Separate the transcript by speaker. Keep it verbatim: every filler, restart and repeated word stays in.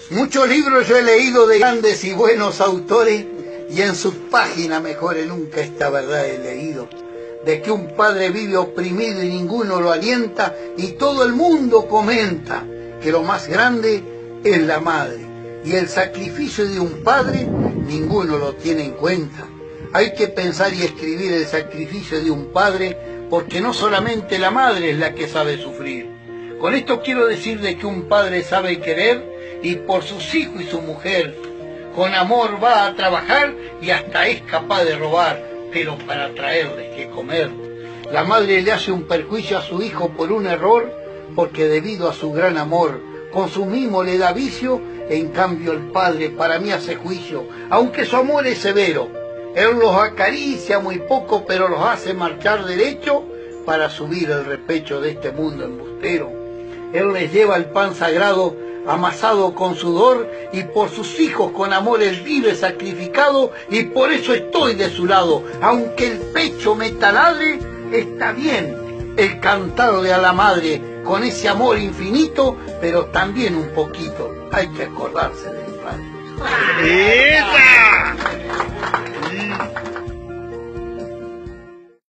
Speaker 1: Muchos libros yo he leído de grandes y buenos autores, y en sus páginas mejores nunca esta verdad he leído, de que un padre vive oprimido y ninguno lo alienta, y todo el mundo comenta que lo más grande es la madre, y el sacrificio de un padre ninguno lo tiene en cuenta. Hay que pensar y escribir el sacrificio de un padre, porque no solamente la madre es la que sabe sufrir. Con esto quiero decir de que un padre sabe querer, y por sus hijos y su mujer con amor va a trabajar, y hasta es capaz de robar, pero para traerles que comer. La madre le hace un perjuicio a su hijo por un error, porque debido a su gran amor con su mimo le da vicio. En cambio el padre para mí hace juicio, aunque su amor es severo. Él los acaricia muy poco, pero los hace marchar derecho para subir el repecho de este mundo embustero. Él les lleva el pan sagrado amasado con sudor, y por sus hijos con amor él vive sacrificado, y por eso estoy de su lado. Aunque el pecho me taladre, está bien el cantarle a la madre con ese amor infinito, pero también un poquito hay que acordarse del padre.